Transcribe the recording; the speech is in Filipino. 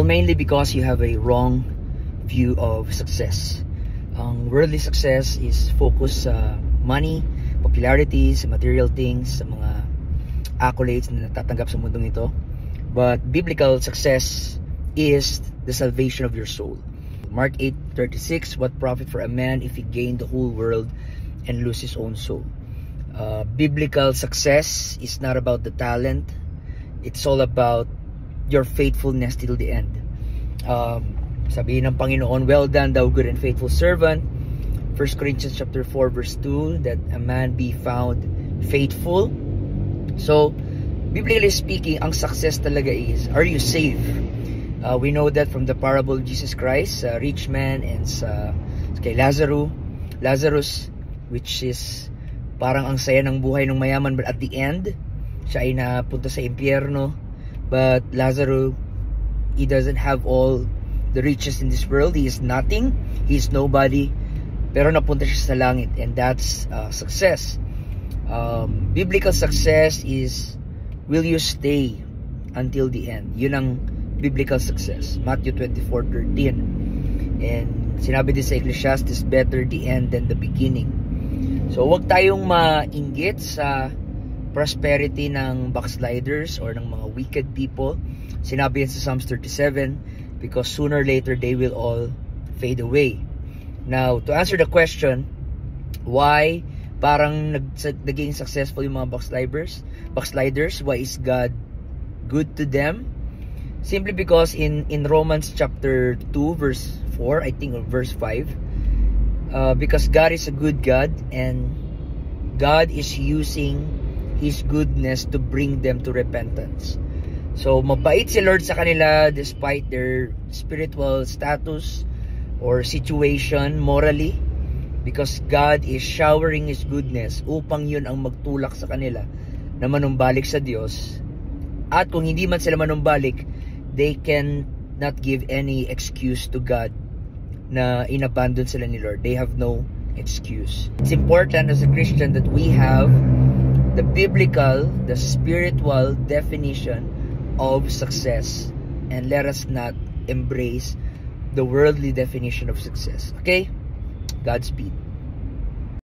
mainly because you have a wrong view of success. Ang worldly success is focus sa money, popularity, sa material things, sa mga accolades na natatanggap sa mundong ito. But biblical success is the salvation of your soul. Mark 8:36, what profit for a man if he gain the whole world and lose his own soul? Biblical success is not about the talent. It's all about your faithfulness till the end. Sabihin ng Panginoon, well done thou good and faithful servant. 1 Corinthians chapter 4 verse 2, that a man be found faithful. So, biblically speaking, ang success talaga is, are you saved? We know that from the parable of Jesus Christ, rich man and kay Lazarus, which is parang ang saya ng buhay ng mayaman, but at the end, siya ay napunta sa impyerno. But Lazarus, he doesn't have all the riches in this world. He is nothing. He is nobody. Pero napunta siya sa langit, and that's success. Biblical success is, will you stay until the end? Yun ang biblical success. Matthew 24:13. And sinabi din sa Ecclesiastes, better the end than the beginning. So, wag tayong mainggit sa prosperity ng backsliders or ng mga wicked people. Sinabi yan sa Psalms 37, because sooner or later they will all fade away. Now, to answer the question, why parang naging successful yung mga backsliders? Why is God good to them? Simply because in Romans chapter 2 verse 4, I think, or verse 5, because God is a good God, and God is using His goodness to bring them to repentance. So, mabait si Lord sa kanila despite their spiritual status or situation morally, because God is showering His goodness upang yun ang magtulak sa kanila na manumbalik sa Diyos. At kung hindi man sila manumbalik, they can not give any excuse to God na inabandon sila ni Lord. They have no excuse. It's important as a Christian that we have the biblical, the spiritual definition of success, and let us not embrace the worldly definition of success. Okay? Godspeed.